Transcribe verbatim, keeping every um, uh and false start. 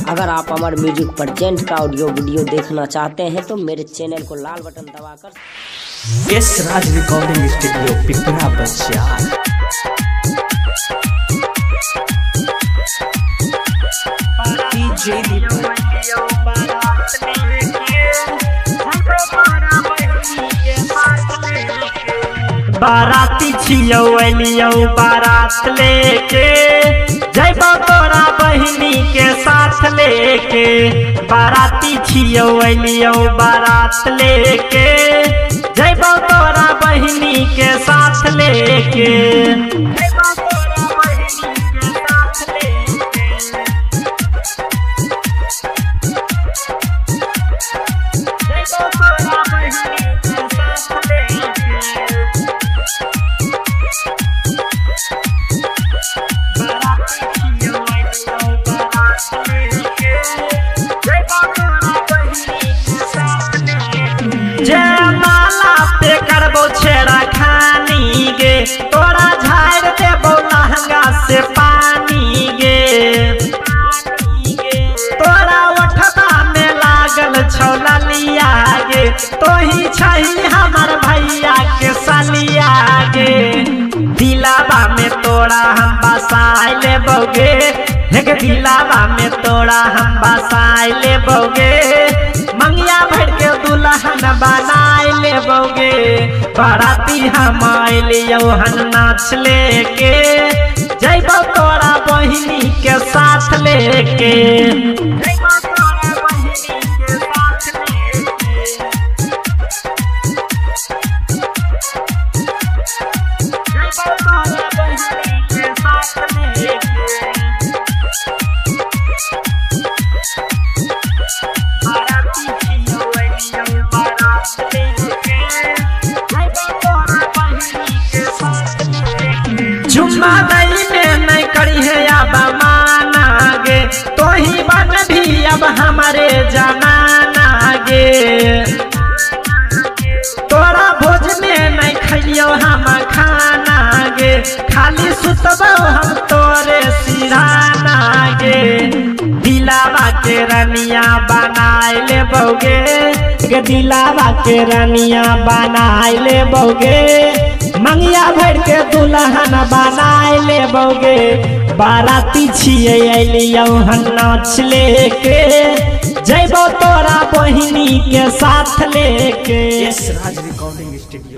अगर आप Amar music present का ऑडियो वीडियो देखना चाहते हैं तो मेरे चैनल को लाल बटन दबाकर S Raj recording studio Pipra बच्चा। बाराती छियौ एलियौ बारात लेके जइबो तोरा बहिनी के साथ लेके। बाराती छियौ एलियौ बारात लेके जइबो तोरा बहिनी के साथ लेके। जयमाला पे करबो छेड़ा खानी गे तोरा झाड़ देबो लहंगा से पानी गे। तोरा ओठबा में लागल छौ ललिया गे तोही छही हमर भैया के सलिया गे। दिलावा में तोरा हम बसाई लेबोगे एक दिलावा में तोरा हम बसाई लेबोगे। मंगिया भर के दुल्हन बनाए लेबोगे। बाराती हम अलियौ हन नाच लेके जइबो तोरा बहिनी के साथ लेके। जुम्मा दई में नहीं करी है अब माना गे तोही बन भी अब हमारे जमाना गे। तोरा भोज में नहीं खइयो हम खाना गे खाली सुतबो हम तोरे सिरहाना गे। दिलावा के रनिया बनाए लेबोगे गे दिलावा के रनिया बनाए लेबोगे। मंगिया भर के दुल्हन बनाए लेबोगे। बाराती छियै अलियौ हन नाच लेके जइबो तोरा बहिनी के साथ लेके। S Raj recording studio.